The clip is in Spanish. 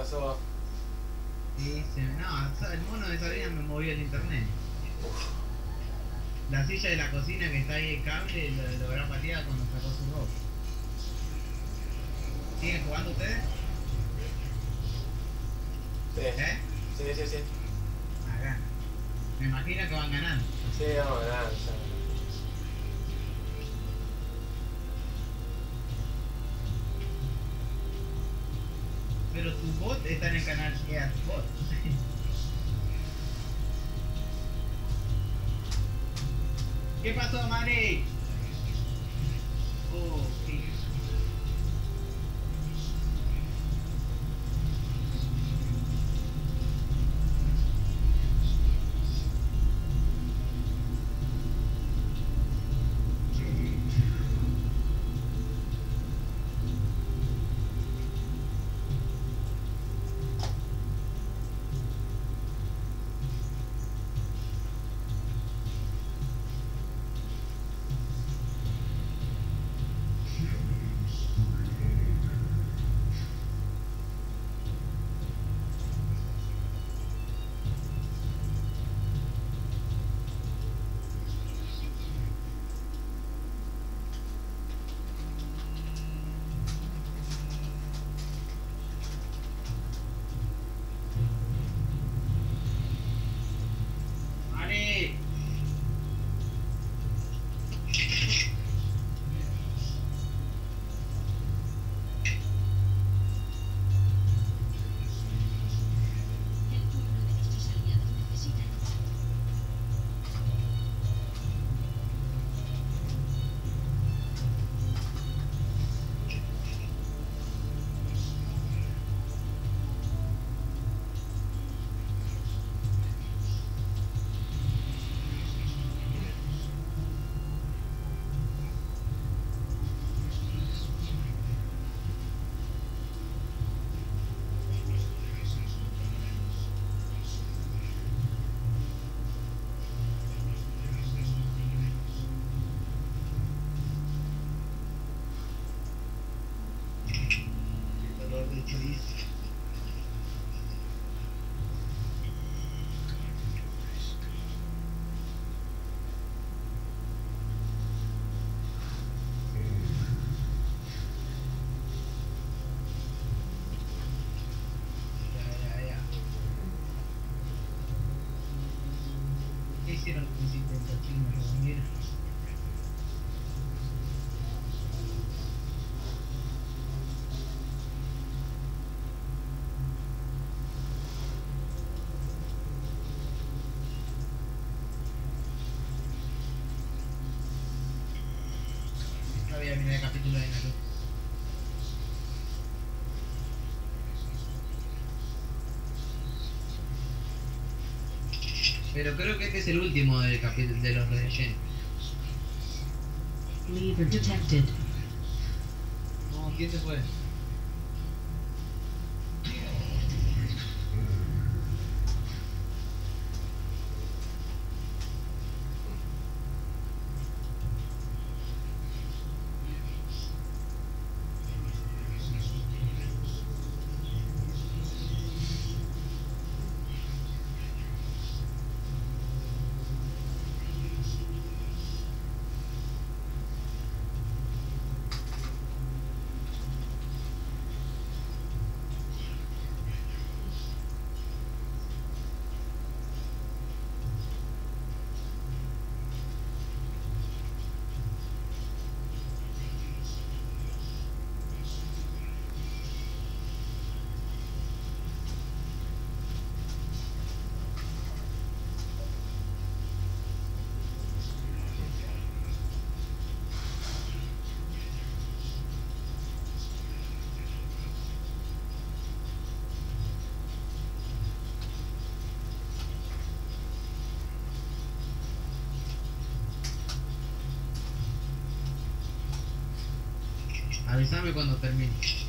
pasó? Sí, no, el mono de Sabrina me movió el internet. La silla de la cocina que está ahí el cable lo habrá pateado cuando sacó su ropa. ¿Siguen jugando ustedes? Sí. ¿Eh? Sí. Ah, gana. Me imagino que van ganando. Sí, vamos a ganar, ya. Pero tu bot está en el canal eSport. ¿Qué pasó, Mari? Oh, qué... Mari. Dolor de chorizo. Ya. ¿Qué hicieron con mis intentos chinos reunir? No había mirado el capítulo de Naruto. Pero creo que este es el último del capítulo de los rellenos. Lever detected. No, ¿quién se fue? Avísame cuando termine.